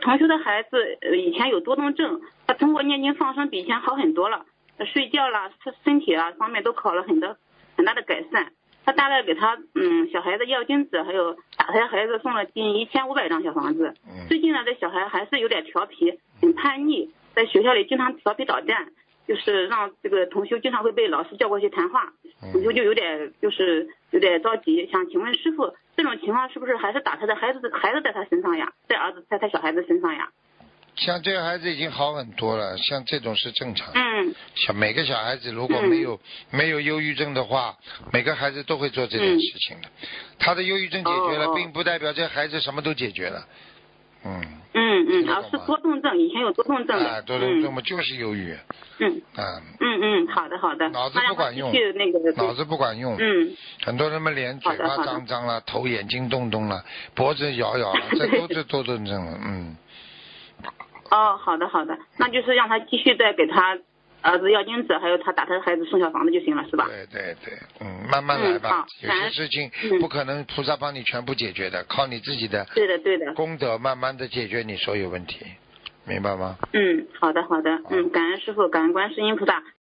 同修的孩子以前有多动症，他通过念经放生比以前好很多了，睡觉啦、身体啊方面都考了很大的改善。他大概给他小孩子要经子，还有打胎孩子送了近1500张小房子。最近呢，这小孩还是有点调皮，很叛逆，在学校里经常调皮捣蛋，就是让这个同修经常会被老师叫过去谈话。同修就有点着急，想请问师傅，这种情况是不是还是打他的孩子在他身上呀，在儿子在他小孩子身上呀？ 像这个孩子已经好很多了，像这种是正常的。像每个小孩子如果没有忧郁症的话，每个孩子都会做这件事情的。他的忧郁症解决了，并不代表这个孩子什么都解决了。 是多动症，以前有多动症的。 多动症嘛，就是忧郁。 好的。 脑子不管用。脑子不管用。很多人们脸嘴巴张了，头眼睛动了，脖子摇了，这都是多动症了。 好的，那就是让他继续再给他儿子要经子，还有他打他的孩子送小房子就行了，是吧？ 对，慢慢来吧。有些事情不可能菩萨帮你全部解决的，靠你自己的对的功德慢慢的解决你所有问题，明白吗？ 好的，感恩师父，感恩观世音菩萨。